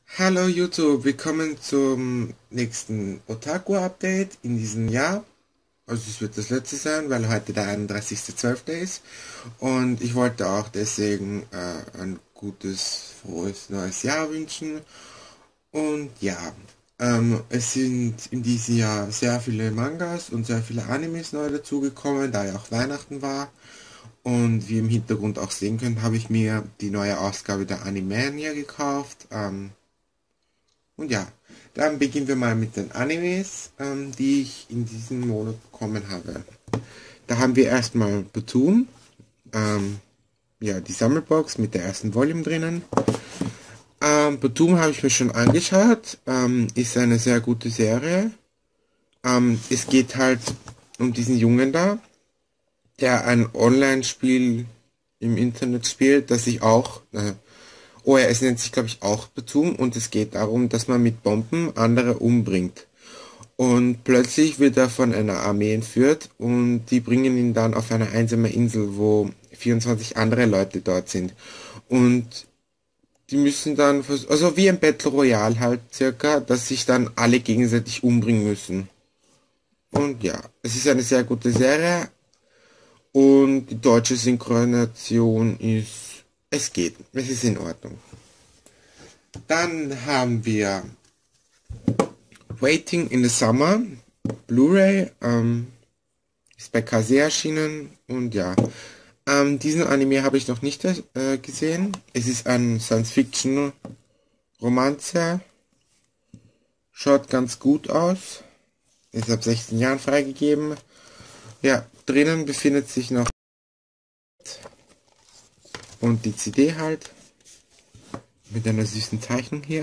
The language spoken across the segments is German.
Hallo YouTube, willkommen zum nächsten Otaku-Update in diesem Jahr. Also es wird das letzte sein, weil heute der 31.12. ist. Und ich wollte auch deswegen ein gutes, frohes neues Jahr wünschen. Und ja, es sind in diesem Jahr sehr viele Mangas und sehr viele Animes neu dazugekommen, da ja auch Weihnachten war. Und wie ihr im Hintergrund auch sehen könnt, habe ich mir die neue Ausgabe der Animania gekauft. Und ja, dann beginnen wir mal mit den Animes, die ich in diesem Monat bekommen habe. Da haben wir erstmal Platoon, ja, die Sammelbox mit der ersten Volume drinnen. Platoon habe ich mir schon angeschaut, ist eine sehr gute Serie. Es geht halt um diesen Jungen da, der ein Online-Spiel im Internet spielt, das sich auch oh ja, es nennt sich, glaube ich, auch Platoon und es geht darum, dass man mit Bomben andere umbringt. Und plötzlich wird er von einer Armee entführt und die bringen ihn dann auf eine einsame Insel, wo 24 andere Leute dort sind. Und die müssen dann, also wie ein Battle Royale halt circa, dass sich dann alle gegenseitig umbringen müssen. Und ja, es ist eine sehr gute Serie und die deutsche Synchronisation ist, es geht, es ist in Ordnung. Dann haben wir Waiting in the Summer, Blu-ray, ist bei Kase erschienen und ja, diesen Anime habe ich noch nicht gesehen. Es ist ein Science-Fiction-Romanze, schaut ganz gut aus, ist ab 16 Jahren freigegeben. Ja, drinnen befindet sich noch und die CD halt. Mit einer süßen Zeichnung hier.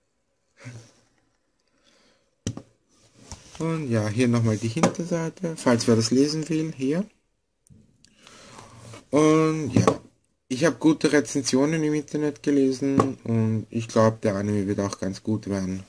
Und ja, hier nochmal die Hinterseite, falls wer das lesen will, hier. Und ja, ich habe gute Rezensionen im Internet gelesen und ich glaube, der Anime wird auch ganz gut werden.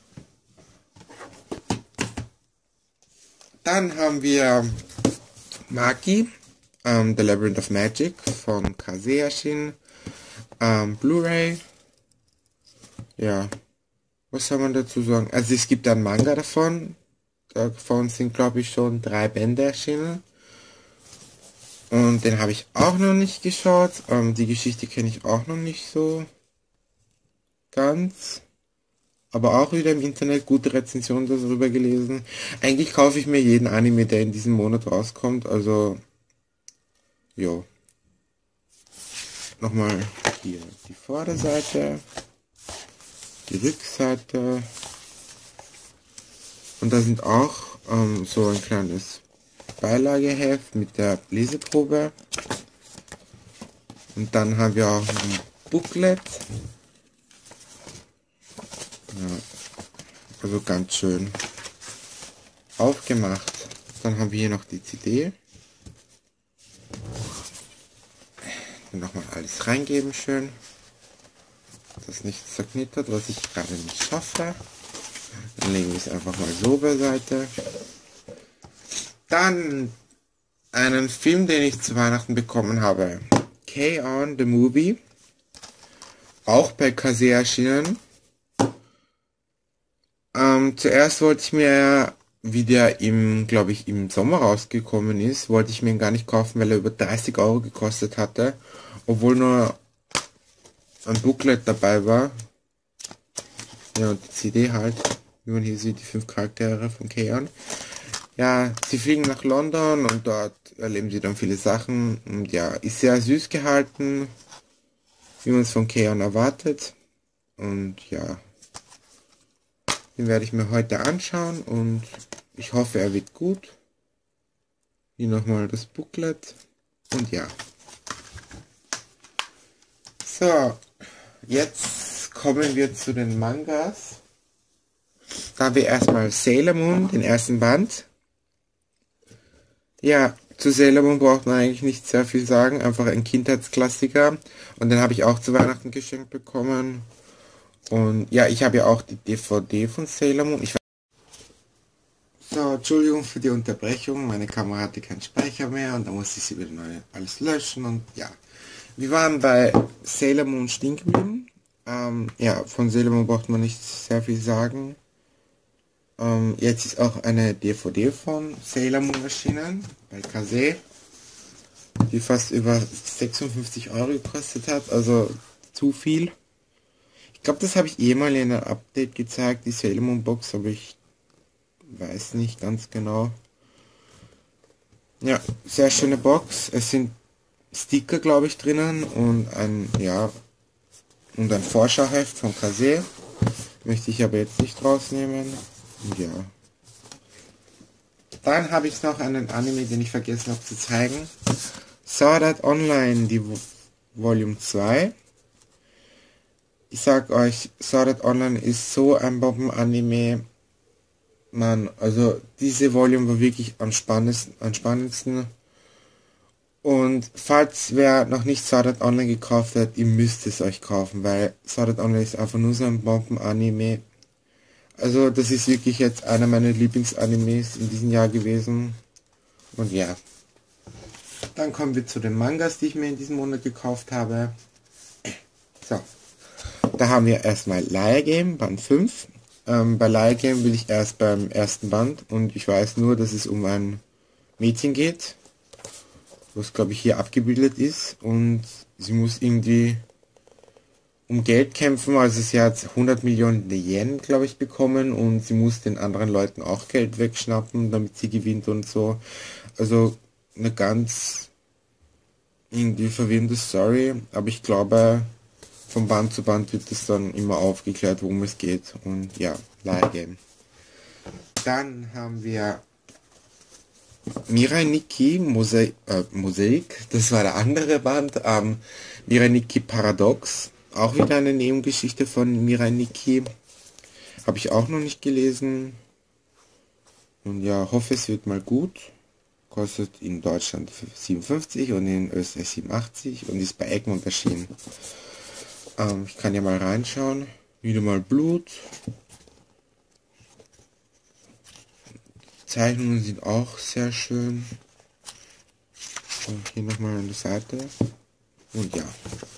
Dann haben wir Maki, The Labyrinth of Magic von Kase erschienen, Blu-ray. Ja, was soll man dazu sagen? Also es gibt einen Manga davon. Davon sind, glaube ich, schon 3 Bände erschienen. Und den habe ich auch noch nicht geschaut. Die Geschichte kenne ich auch noch nicht so ganz. Aber auch wieder im Internet gute Rezensionen darüber gelesen. Eigentlich kaufe ich mir jeden Anime, der in diesem Monat rauskommt. Also, jo. Nochmal hier die Vorderseite. Die Rückseite und da sind auch so ein kleines Beilageheft mit der Leseprobe und dann haben wir auch ein Booklet, ja, also ganz schön aufgemacht. Dann haben wir hier noch die CD, nochmal alles reingeben schön, das nicht zerknittert, was ich gerade nicht schaffe. Dann legen wir es einfach mal so beiseite. Dann einen Film, den ich zu Weihnachten bekommen habe. K-On! The Movie. Auch bei Kase erschienen. Zuerst wollte ich mir, wie der glaube ich, im Sommer rausgekommen ist, wollte ich mir ihn gar nicht kaufen, weil er über 30 Euro gekostet hatte. Obwohl nur ein Booklet dabei war. Ja, und die CD halt. Wie man hier sieht, die 5 Charaktere von K-On! Ja, sie fliegen nach London und dort erleben sie dann viele Sachen. Und ja, ist sehr süß gehalten, wie man es von K-On! Erwartet. Und ja, den werde ich mir heute anschauen und ich hoffe, er wird gut. Hier nochmal das Booklet. Und ja. So, jetzt kommen wir zu den Mangas. Da haben wir erstmal Sailor Moon, den ersten Band. Ja, zu Sailor Moon braucht man eigentlich nicht sehr viel sagen, einfach ein Kindheitsklassiker. Und den habe ich auch zu Weihnachten geschenkt bekommen. Und ja, ich habe ja auch die DVD von Sailor Moon. So, Entschuldigung für die Unterbrechung, meine Kamera hatte keinen Speicher mehr und da musste ich sie wieder neu alles löschen und ja. Wir waren bei Sailor Moon stehen geblieben Ja, von Sailor Moon braucht man nicht sehr viel sagen. Jetzt ist auch eine DVD von Sailor Moon erschienen, bei Kase, die fast über 56 Euro gekostet hat, also zu viel. Ich glaube, das habe ich eh mal in einem Update gezeigt, die Sailor Moon Box, aber ich weiß nicht ganz genau. Ja, sehr schöne Box. Es sind Sticker, glaube ich, drinnen und ein Vorschauheft von Kase. Möchte ich aber jetzt nicht rausnehmen. Ja. Dann habe ich noch einen Anime, den ich vergessen habe zu zeigen. Sword Art Online, die Volume 2. Ich sag euch, Sword Art Online ist so ein Bomben-Anime. Man, also diese Volume war wirklich am spannendsten. Und falls wer noch nicht Sword Art Online gekauft hat, ihr müsst es euch kaufen, weil Sword Art Online ist einfach nur so ein Bomben-Anime. Also das ist wirklich jetzt einer meiner Lieblingsanimes in diesem Jahr gewesen. Und ja. Dann kommen wir zu den Mangas, die ich mir in diesem Monat gekauft habe. So. Da haben wir erstmal Liar Game, Band 5. Bei Liar Game bin ich erst beim ersten Band und ich weiß nur, dass es um ein Mädchen geht, was glaube ich hier abgebildet ist und sie muss irgendwie um Geld kämpfen, also sie hat 100 Millionen Yen, glaube ich, bekommen und sie muss den anderen Leuten auch Geld wegschnappen, damit sie gewinnt und so. Also eine ganz irgendwie verwirrende Story, aber ich glaube, von Band zu Band wird es dann immer aufgeklärt, worum es geht. Und ja, Liar Game. Dann haben wir Mirai Nikki Mosaik, das war der andere Band. Mirai Nikki Paradox, auch wieder eine Nebengeschichte von Mirai Nikki. Habe ich auch noch nicht gelesen. Und ja, hoffe es wird mal gut. Kostet in Deutschland 57 und in Österreich 87 und ist bei Egmont erschienen. Ich kann ja mal reinschauen. Wieder mal Blut. Zeichnungen sind auch sehr schön. Und hier nochmal an der Seite. Und ja.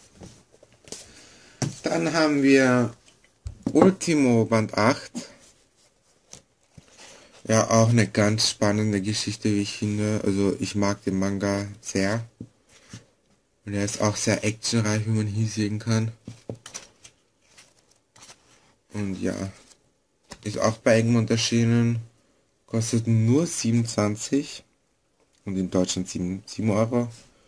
Dann haben wir Ultimo Band 8. Ja, auch eine ganz spannende Geschichte, wie ich finde. Also ich mag den Manga sehr. Und er ist auch sehr actionreich, wie man hier sehen kann. Und ja, ist auch bei Egmont erschienen. Kostet nur 27 und in Deutschland 7 Euro.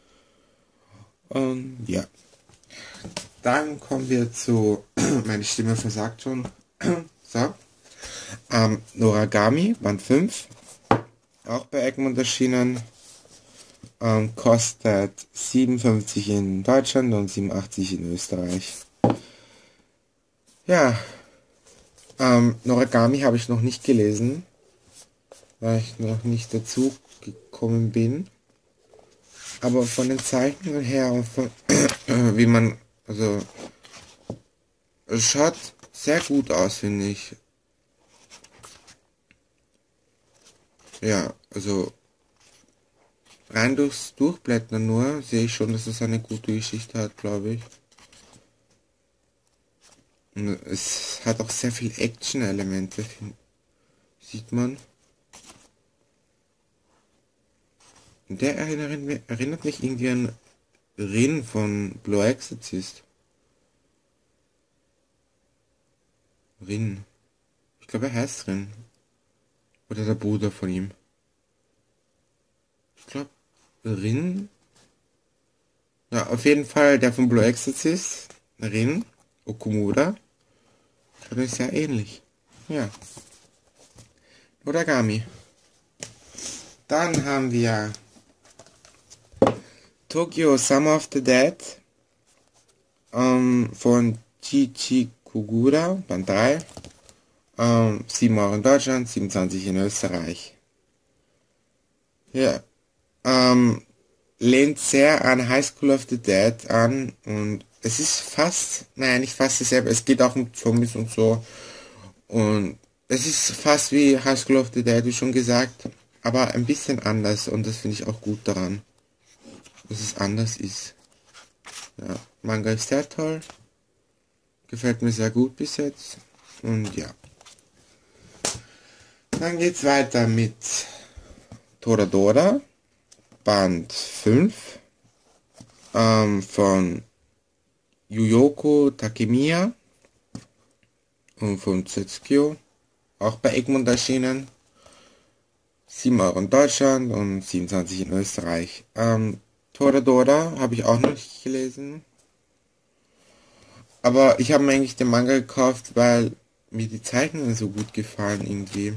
Und ja, dann kommen wir zu, meine Stimme versagt schon. So, Noragami, Band 5, auch bei Egmont erschienen. Kostet 57 in Deutschland und 87 in Österreich. Ja, Noragami habe ich noch nicht gelesen, weil ich noch nicht dazu gekommen bin. Aber von den Zeichnungen her und von wie man, also es schaut sehr gut aus, finde ich. Ja, also rein durchs Durchblättern nur sehe ich schon, dass es eine gute Geschichte hat, glaube ich. Und es hat auch sehr viel Action-Elemente, sieht man. Und der erinnert mich irgendwie an Rin von Blue Exorcist. Rin. Ich glaube, er heißt Rin. Oder der Bruder von ihm. Ich glaube, Rin. Ja, auf jeden Fall der von Blue Exorcist. Rin Okumura. Das ist ja ähnlich. Ja. Noragami. Dann haben wir Tokyo Summer of the Dead von Chichi Kugura, Band 3. 7 Euro in Deutschland, 27 in Österreich. Ja. Lehnt sehr an High School of the Dead an und es ist fast, naja, nicht fast dasselbe, es geht auch um Zombies und so. Und es ist fast wie High School of the Dead, wie schon gesagt, aber ein bisschen anders und das finde ich auch gut daran, dass es anders ist. Ja, Manga ist sehr toll Gefällt mir sehr gut bis jetzt. Und ja. Dann geht's weiter mit Toradora, Band 5 von Yuyoko Takemiya und von Tsukio, auch bei Egmont erschienen. 7 € in Deutschland und 27 in Österreich. Toradora habe ich auch noch nicht gelesen. Aber ich habe mir eigentlich den Manga gekauft, weil mir die Zeichnungen so gut gefallen irgendwie.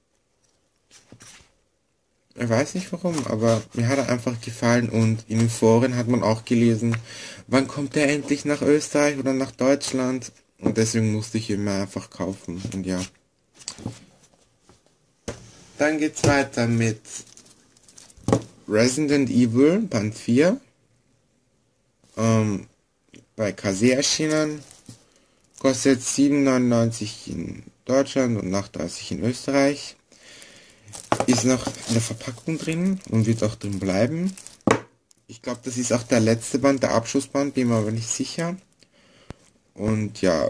Ich weiß nicht warum, aber mir hat er einfach gefallen und in den Foren hat man auch gelesen, wann kommt er endlich nach Österreich oder nach Deutschland? Und deswegen musste ich ihn mir einfach kaufen und ja. Dann geht's weiter mit Resident Evil Band 4. Bei Kase erschienen. Kostet 7,99 in Deutschland und 8,30 in Österreich. Ist noch in der Verpackung drin und wird auch drin bleiben. Ich glaube, das ist auch der letzte Band, der Abschlussband, bin mir aber nicht sicher. Und ja,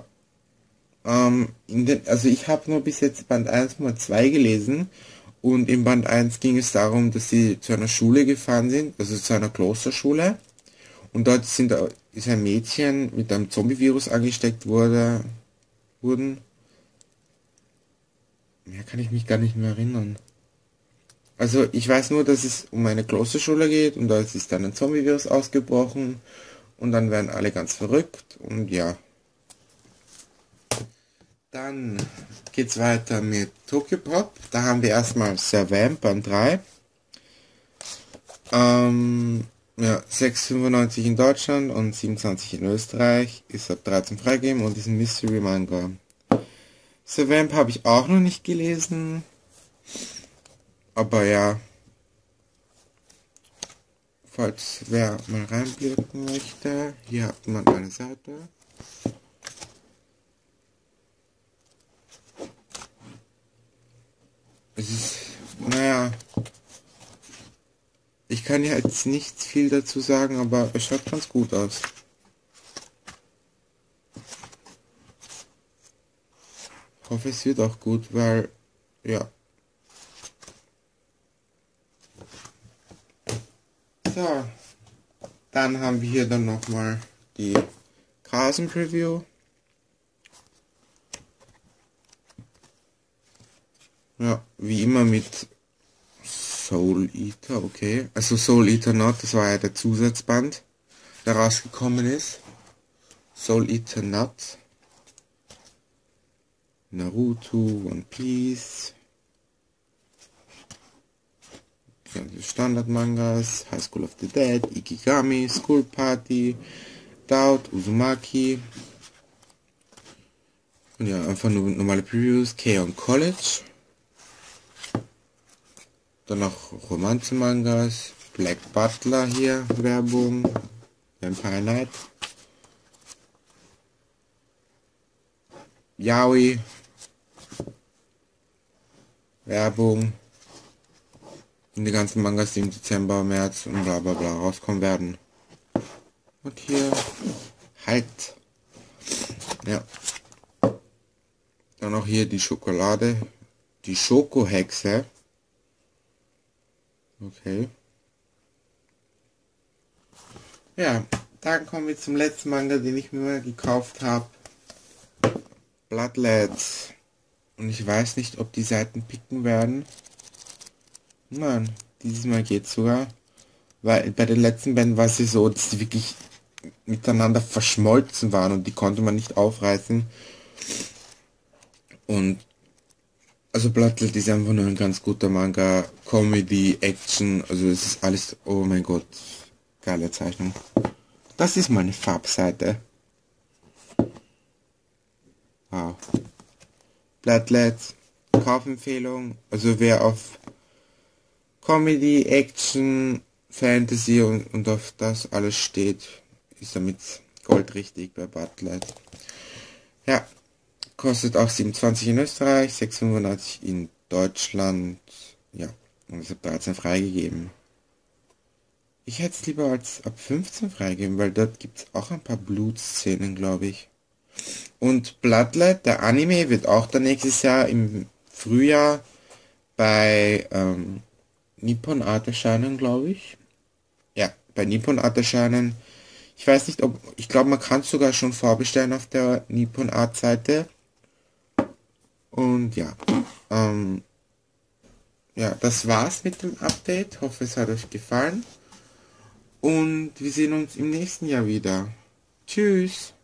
also ich habe nur bis jetzt Band 1 mal 2 gelesen. Und in Band 1 ging es darum, dass sie zu einer Schule gefahren sind, also zu einer Klosterschule. Und dort ist ein Mädchen mit einem Zombie-Virus angesteckt wurden. Mehr kann ich mich gar nicht mehr erinnern. Also ich weiß nur, dass es um eine Klosterschule geht und da ist dann ein Zombie-Virus ausgebrochen und dann werden alle ganz verrückt und ja. Dann geht's weiter mit Tokyo Pop. Da haben wir erstmal Servamp Band 3. Ja, 6,95 in Deutschland und 27 in Österreich. Ist ab 13 freigegeben und ist ein Mystery Manga. Servamp habe ich auch noch nicht gelesen. Aber ja, falls wer mal reinblicken möchte, hier hat man eine Seite. Es ist, naja, ich kann ja jetzt nicht viel dazu sagen, aber es schaut ganz gut aus. Ich hoffe, es wird auch gut, weil, ja. So, dann haben wir hier dann nochmal die Carson Preview. Ja, wie immer mit Soul Eater, okay. Also Soul Eater Not, das war ja der Zusatzband, der rausgekommen ist. Soul Eater Not. Naruto, One Piece. Standard-Mangas, High School of the Dead, Ikigami, School Party, Doubt, Uzumaki. Und ja, einfach nur normale Previews, K-On! College. Dann noch Romanze-Mangas, Black Butler hier, Werbung, Vampire Night. Yaoi, Werbung. Und die ganzen Mangas, die im Dezember, März und bla bla bla rauskommen werden. Und hier halt. Ja. Dann noch hier die Schokolade. Die Schokohexe. Okay. Ja, dann kommen wir zum letzten Manga, den ich mir gekauft habe. Bloodlines. Und ich weiß nicht, ob die Seiten picken werden. Nein, dieses Mal geht's sogar. Weil bei den letzten Bänden war es ja so, dass die wirklich miteinander verschmolzen waren und die konnte man nicht aufreißen. Und also Bloodlet ist einfach nur ein ganz guter Manga. Comedy, Action, also es ist alles, oh mein Gott, geile Zeichnung. Das ist meine Farbseite. Wow. Bloodlet, Kaufempfehlung, also wer auf Comedy, Action, Fantasy und auf das alles steht, ist damit goldrichtig bei Bloodlet. Ja, kostet auch 27 in Österreich, 6,95 in Deutschland, ja, und ist ab 13 freigegeben. Ich hätte es lieber als ab 15 freigegeben, weil dort gibt es auch ein paar Blutszenen, glaube ich. Und Bloodlet, der Anime, wird auch dann nächstes Jahr im Frühjahr bei Nippon Art erscheinen, glaube ich. Ja, bei Nippon Art erscheinen. Ich weiß nicht, ob, ich glaube, man kann es sogar schon vorbestellen auf der Nippon Art Seite. Und ja, ähm, ja, das war's mit dem Update. Hoffe, es hat euch gefallen. Und wir sehen uns im nächsten Jahr wieder. Tschüss.